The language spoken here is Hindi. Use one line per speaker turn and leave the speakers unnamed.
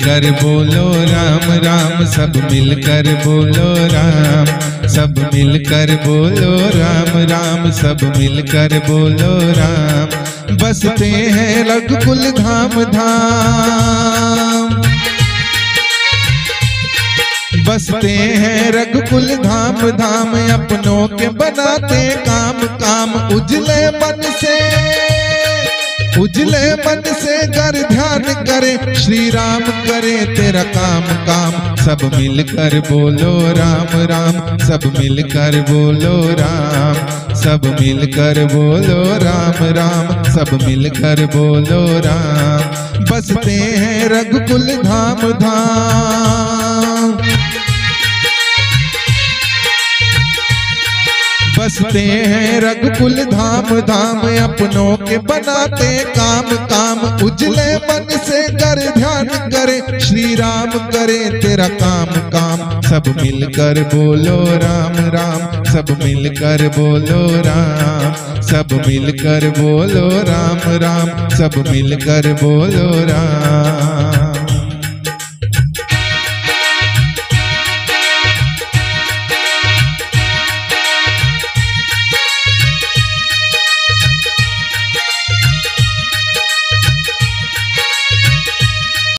मिलकर बोलो राम राम, सब मिलकर बोलो राम, सब मिलकर बोलो राम राम, सब मिलकर बोलो राम। बसते हैं रघुकुल धाम धाम, बसते हैं रघुकुल धाम धाम, अपनों के बनाते काम काम। उजले मन से, उजले मन से कर ध्यान करे, श्री राम करे तेरा काम काम। सब मिलकर बोलो राम राम, सब मिलकर बोलो राम, सब मिलकर बोलो राम राम, सब मिलकर बोलो राम। बसते हैं रघुकुल धाम धाम, बसते हैं रघुकुल धाम धाम, अपनों के बनाते काम काम। उजले मन से कर ध्यान करे, श्री राम करे तेरा काम काम। सब मिलकर बोलो राम राम, सब मिलकर बोलो राम, सब मिलकर बोलो राम राम, सब मिलकर बोलो राम।